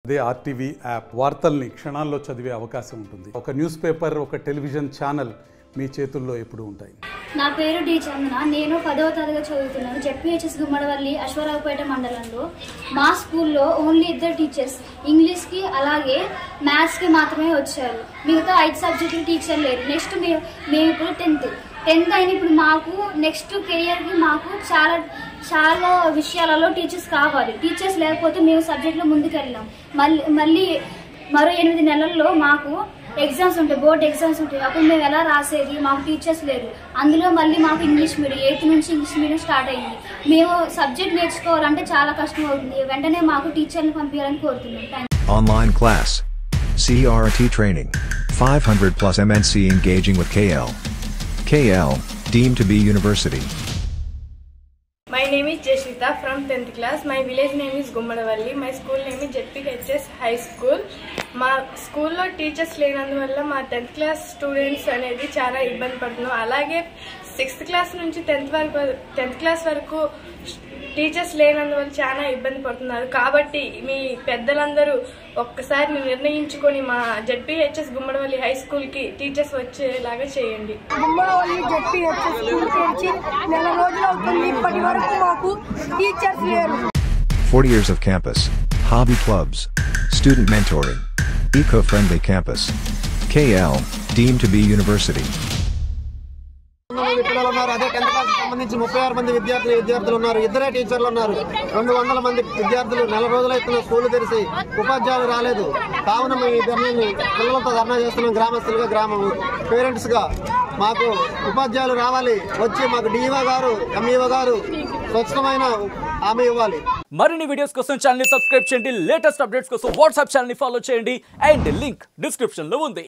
అదే RTV app వార్తల్ని క్షణాల్లో చదివే అవకాశం ఉంటుంది. ఒక న్యూస్ పేపర్, ఒక టెలివిజన్ ఛానల్ మీ చేతుల్లో ఎప్పుడూ ఉంటాయి. నా పేరు డి చందన. నేను 10వ తరగతి చదువుతున్నాను. జెడ్పీహెచ్ఎస్ గుమ్మడవల్లి అశ్వరావుపేట మండలంలో. మా స్కూల్లో ఓన్లీ 2 టీచర్స్ ఇంగ్లీష్కి అలాగే మ్యాథ్స్కి మాత్రమే వచ్చారు. మిగతా 5 సబ్జెక్టులు టీచర్ లేరు. నెక్స్ట్ మేము ఇప్పుడు 10th అయిన ఇప్పుడు మాకు నెక్స్ట్ కెరియర్కి మాకు చాలా విషయాలలో టీచర్స్ కావాలి. టీచర్స్ లేకపోతే మేము సబ్జెక్ట్లో ముందుకు వెళ్ళాం. మళ్ళీ మరో 8 నెలల్లో మాకు ఎగ్జామ్స్ ఉంటాయి, బోర్డ్ ఎగ్జామ్స్ ఉంటాయి. అప్పుడు మేము ఎలా రాసేది? మాకు టీచర్స్ లేరు. అందులో మళ్ళీ మాకు ఇంగ్లీష్ మీడియం 8th నుంచి ఇంగ్లీష్ మీడియం స్టార్ట్ అయింది. మేము సబ్జెక్ట్ నేర్చుకోవాలంటే చాలా కష్టం అవుతుంది. వెంటనే మాకు టీచర్ని పంపించాలని కోరుతున్నాం. Online class. CRT training. 500+ MNC engaging with KL. KL, deemed to be university. My name is Jeshita from 10th class. My village name is Gumadavalli. My school name is ZPHS High School. మా స్కూల్లో teachers లేనందువల్ల మా 10th class students అనేది చాలా ఇబ్బంది పడుతున్నాం. అలాగే 6th class నుంచి 10th క్లాస్ వరకు టీచర్స్ లేనందువల్ల చాలా ఇబ్బంది పడుతున్నారు. కాబట్టి మీ పెద్దలందరూ ఒక్కసారి నిర్ణయించుకొని మా జెడ్పీహెచ్ఎస్ గుమ్మడవల్లి హై స్కూల్కి టీచర్స్ వచ్చేలాగా చేయండి. గుమ్మడవల్లి జెడ్పీహెచ్ఎస్ స్కూల్ తెరిచి నెల రోజులు అవుతుంది. ఇప్పటి వరకు మాకు టీచర్స్ లేరు. 40 years of campus, hobby clubs, student mentoring, eco-friendly campus. KL, deemed to be university. పిల్లలు ఉన్నారు. అదే 10th క్లాస్ సంబంధించి 36 మంది విద్యార్థులు ఉన్నారు. 2 టీచర్లు ఉన్నారు. 200 మంది విద్యార్థులు. నెల రోజులైతున్న స్కూల్ తెరిచి ఉపాధ్యాయులు రాలేదు. కావున మేము ఈ ధర్నాన్ని పిల్లలతో ధర్నా చేస్తున్నాం. గ్రామస్తులుగా, పేరెంట్స్ గా మాకు ఉపాధ్యాయులు రావాలి. వచ్చి మాకు డిఓ గారు, ఎంఈఓ గారు స్వచ్ఛమైన హామీ ఇవ్వాలి. మరిన్ని వీడియోస్ కోసం ఛానల్ ని సబ్స్క్రైబ్ చేయండి. లేటెస్ట్ అప్డేట్స్ కోసం వాట్సాప్ ఛానల్ ని ఫాలో చేయండి. అండ్ లింక్ డిస్క్రిప్షన్ లో ఉంది.